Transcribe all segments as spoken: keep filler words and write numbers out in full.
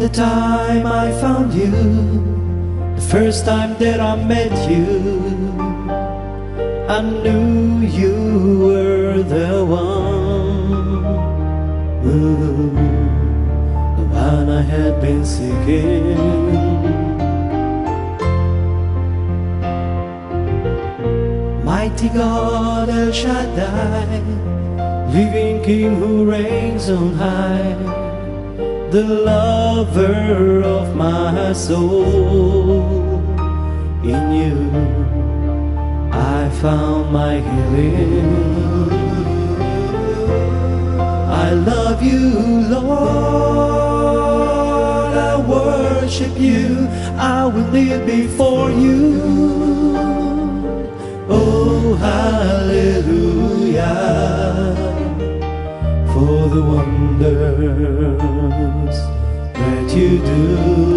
the time I found you, the first time that I met you, I knew you were the one, ooh, the one I had been seeking. Mighty God El Shaddai, living King who reigns on high, the lover of my soul. In you I found my healing. I love you, Lord, I worship you, I will live before you. Oh, hallelujah, for the wonders that you do.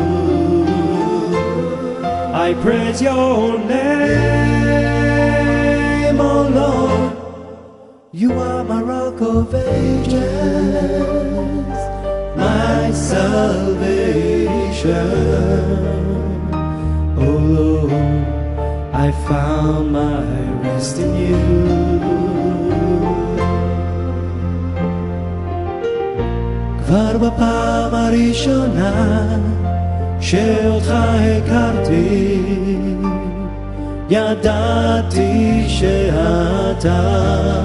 I praise your name, oh Lord, you are my rock of ages, my salvation. Oh Lord, I found my rest in you. כבר בפעם הראשונה שאותך הכרתי, ידעתי שאתה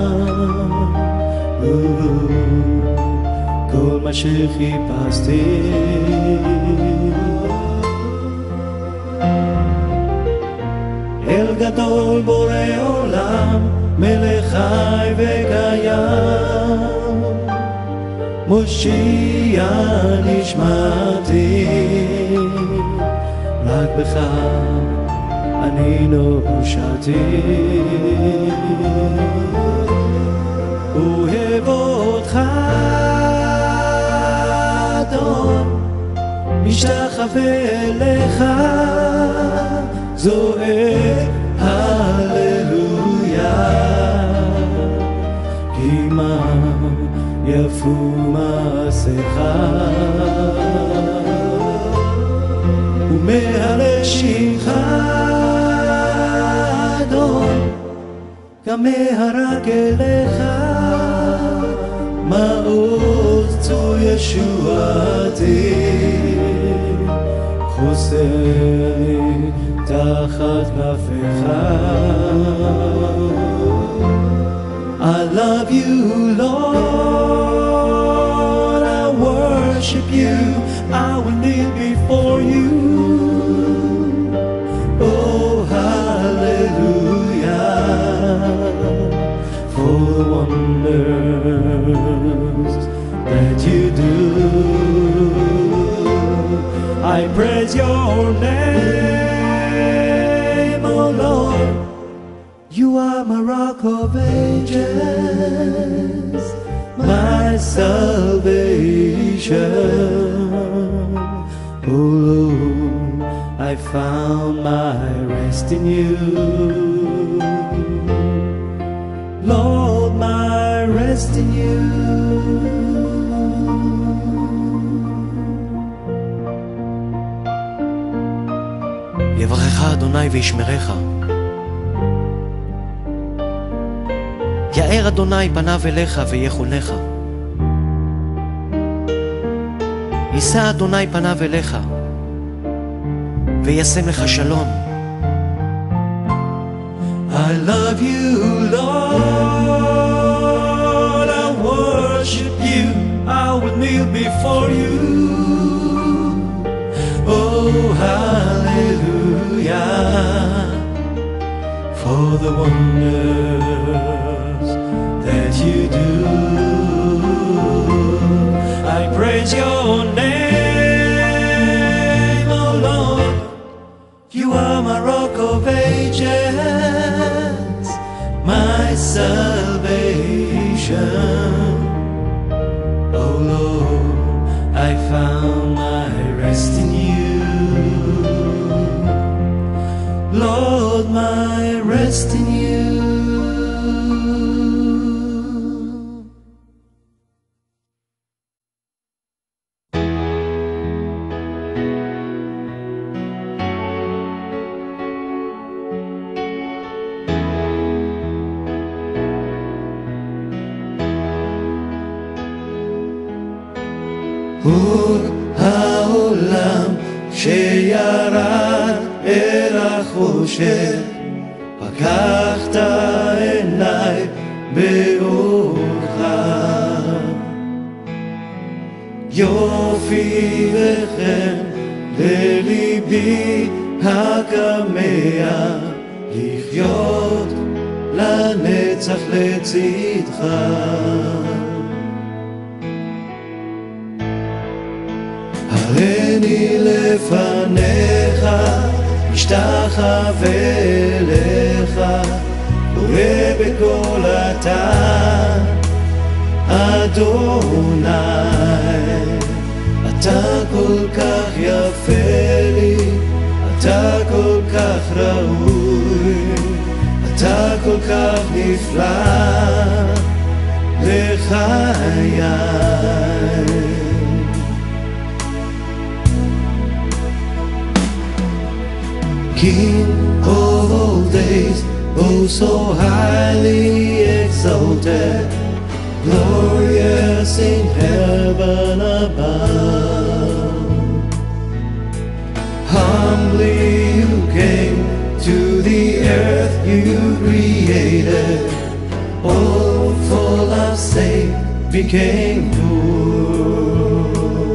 כל מה שחיפשתי. אל גדול בורא עולם, מלך חי וקיים, מושיע נשמתי, רק בך אני נושעתי. אוהב אותך אדון, משתחווה אליך, זועק הללויה, כי מה יפו מעשיך, ומעלה שמך אדון, גם מהרג אליך, מעוז צור ישועתי, חוסן תחת כנפיך. I love you, Lord, I worship you, I will kneel before you. Oh, hallelujah, for the wonders that you do. I praise your name, oh Lord, you are my rock of ages, my salvation. Oh Lord, I found my rest in you. Lord, my rest in you. יברכך אדוני וישמרך, יאר אדוני פניו אליך ויחונך, יישא אדוני פניו אליך וישם לך שלום. I love you, Lord, I worship you, I will kneel before you. Oh, hallelujah, for the wonders that you do. I praise your name, oh Lord, you are my rock of ages, my salvation. Oh Lord, I found my rest in you. Lord, my rest in you. אור העולם שירד אל החושך, פקחת עיניי באורך. יופי וחן לליבי הכמה, לחיות לנצח לצדך. הריני לפניך, משתחווה אליך, קורא בקול אתה אדוני. אתה כל כך יפה לי, אתה כל כך ראוי, אתה כל כך נפלא לחיי. King of all days, oh so highly exalted, glorious in heaven above. Humbly you came to the earth you created, all for love's sake became poor.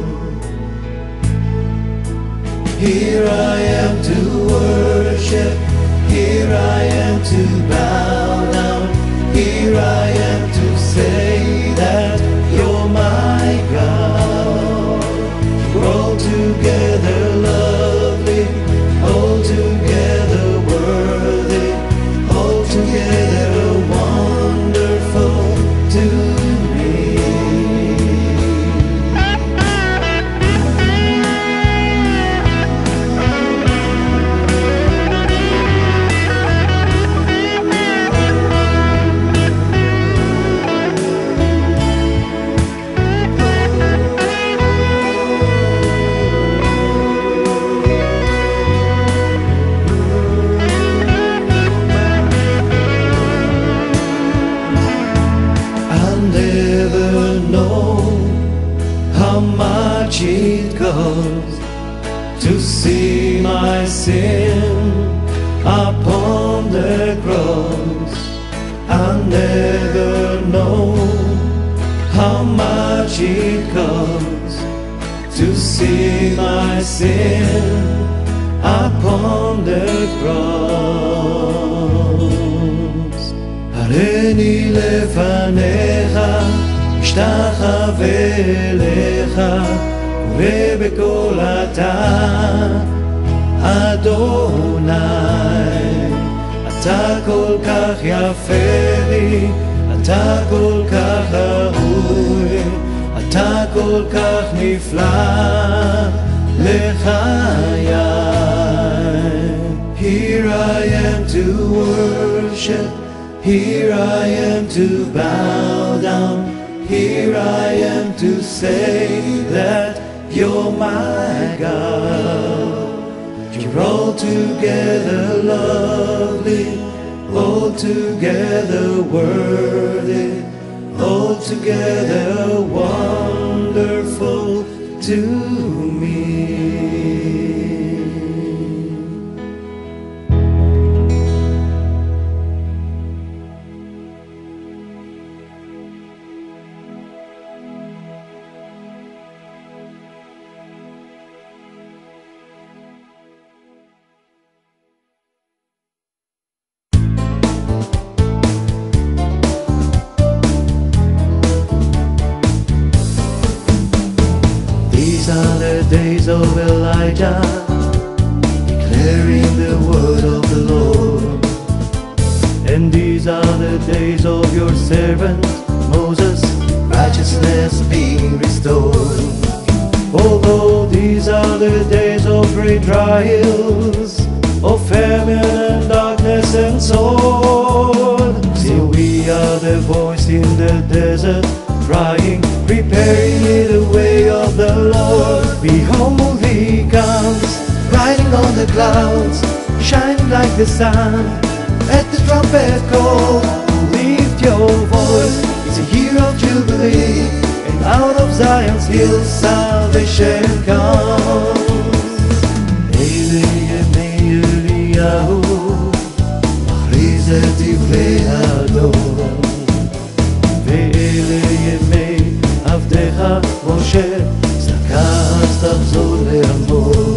Here I am to worship, here I am to bow down, here I am to say that you're my God. We're all together lovely, all together worthy, all together wonderful to me. It costs to see my sin upon the cross. I'll never know how much it costs to see my sin upon the cross. הריני לפניך, משתחווה אליך, ובקול אתה אדוני. אתה כל כך יפה לי, אתה כל כך ראוי, אתה כל כך נפלא לחיי. Here I am to worship, here I am to bow down, here I am to say that you're my God. You're altogether lovely, altogether worthy, altogether wonderful to me. These are the days of Elijah, declaring the word of the Lord. And these are the days of your servant Moses, righteousness being restored. Although these are the days of great trials, of famine and darkness and sword, still we are the voice in the desert, crying, prepare ye the way of the Lord. Behold, he comes, riding on the clouds, shining like the sun. At the trumpet call, lift your voice, it's a year of jubilee, and out of Zion's hill salvation comes. אלה ימי אליהו, מכריז את דברי האדון. ואלה ימי עבדך משה, צדקה אז תחזור לעמוד.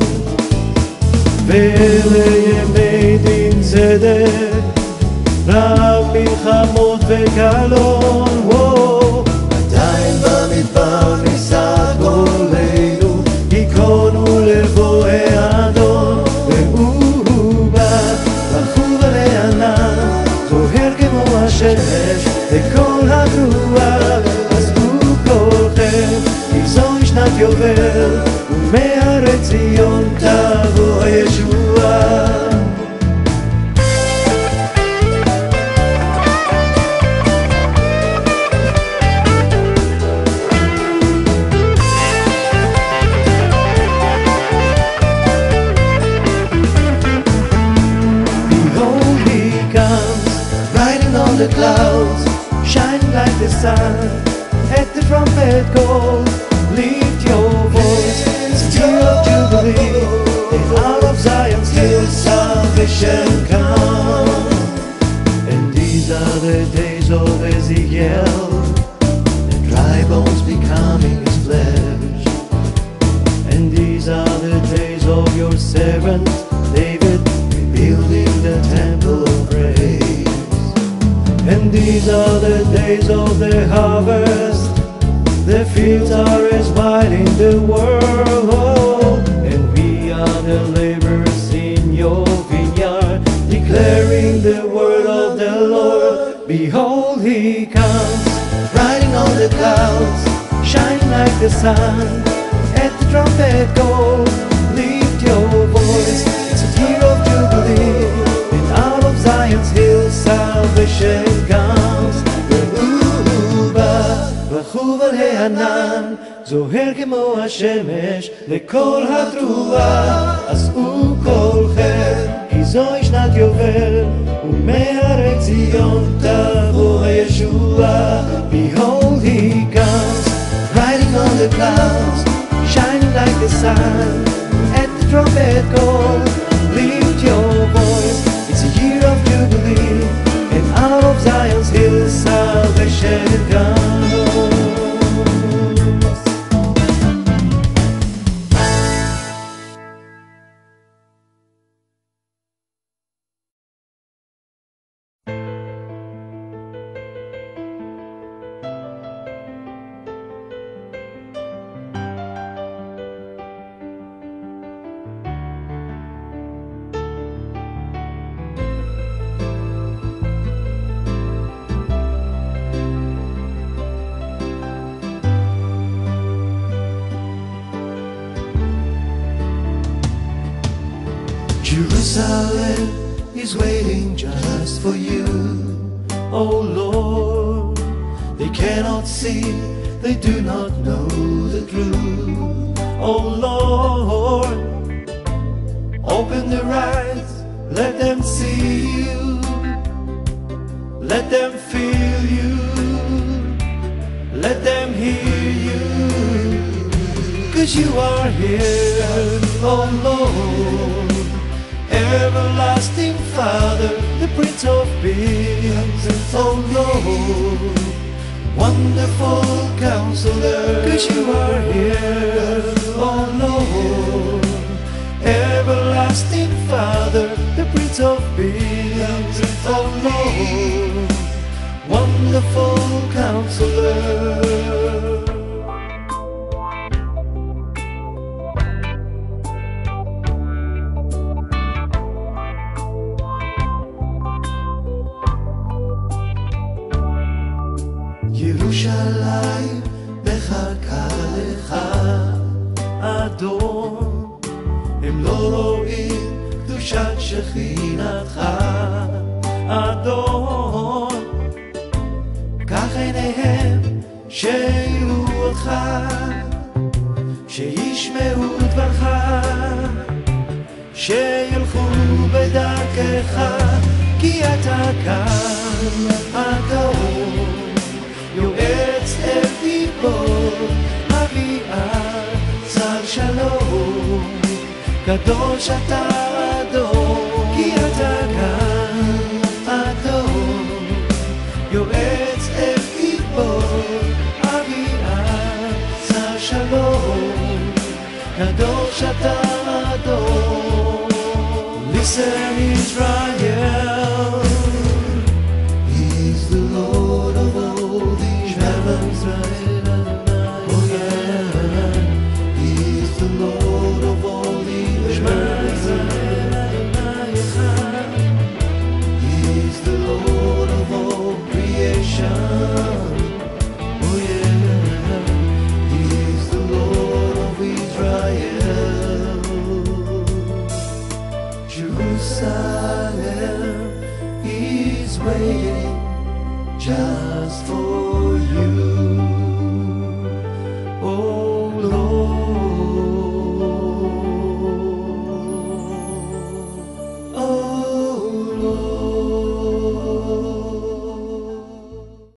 ואלה ימי דין צדק, רב מלחמות וקלון. עדיין במדבר נישא גורלנו, היכונו לבואי אדון. והוא בא בחור לענן, זוהר כמו השמש לכל התרועה. עזבו כולכם, כי זוהי שנת יובל, ומהרי ציון תבוא הישועה. The clouds shining like the sun, at the trumpet call, lift your voice, it's a year of jubilee, and out of Zion's hill salvation comes. And these are the days of Ezekiel, the dry bones becoming his flesh. And these are the days of your servant David, rebuilding the temple of praise. And these are the days of the harvest, the fields are as wide in the world. And we are the laborers in your vineyard, declaring the word of the Lord. Behold, he comes, riding on the clouds, shining like the sun. At the trumpet call, lift your voice, it's a year of jubilee, and out of Zion's hill salvation comes. והוא בא בחור הענן, זוהר כמו השמש לכל התרועה. עשו כולכם, כי זוהי שנת יובל, ומהרי ציון תבוא הישועה. Behold, he comes, riding on the clouds, shining like the sun. At the trumpet call, lift your voice, it's a year of jubilee, and out of Zion's hill salvation comes. Jerusalem is waiting just for you, oh Lord. They cannot see, they do not know the truth, oh Lord. Open their eyes, let them see you, let them feel you, let them hear you, 'cause you are here, oh Lord. Everlasting Father, the Prince of Peace, oh Lord. Wonderful Counselor, 'cause you are here, oh Lord. Everlasting Father, the Prince of Peace, oh Lord. Wonderful Counselor. ירושלים מחכה לך אדון, הם לא רואים קדושת שכינתך אדון. קח עיניהם שיראו אותך, שישמעו דברך, שילכו בדרכך, כי אתה כאן, אתה יועץ אל דיבור אביעד שר שלום, קדוש אתה אדון, כי אתה כאן אדון, יועץ אל גיבור. אביעד שר שלום, קדוש אתה אדון. Listen Israel, He's the Lord of all the heavens. Oh yeah, He's the Lord of all the earth. He's the Lord of all creation. Oh yeah, He's the Lord of Israel. Jerusalem is waiting just for